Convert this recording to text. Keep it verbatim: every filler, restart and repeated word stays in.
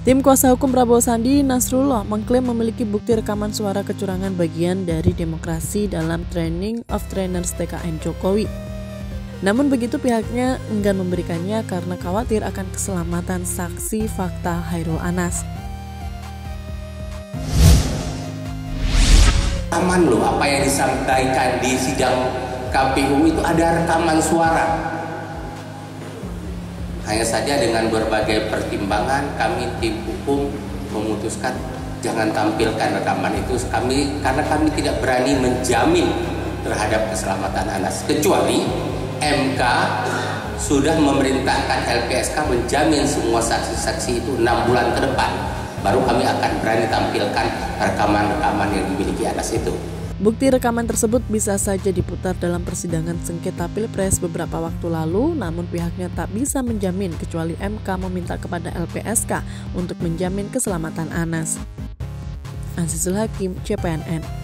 Tim kuasa hukum Prabowo Sandi, Nasrullah, mengklaim memiliki bukti rekaman suara kecurangan bagian dari demokrasi dalam Training of Trainers T K N Jokowi. Namun begitu pihaknya enggan memberikannya karena khawatir akan keselamatan saksi fakta Khairul Anas. Rekaman loh, apa yang disampaikan di sidang K P U itu ada rekaman suara. Hanya saja dengan berbagai pertimbangan kami tim hukum memutuskan jangan tampilkan rekaman itu kami karena kami tidak berani menjamin terhadap keselamatan Anas, kecuali M K sudah memerintahkan L P S K menjamin semua saksi-saksi itu enam bulan ke depan, baru kami akan berani tampilkan rekaman-rekaman yang dimiliki Anas itu. Bukti rekaman tersebut bisa saja diputar dalam persidangan sengketa Pilpres beberapa waktu lalu, namun pihaknya tak bisa menjamin kecuali M K meminta kepada L P S K untuk menjamin keselamatan Anas. Azizul Hakim, C P N N.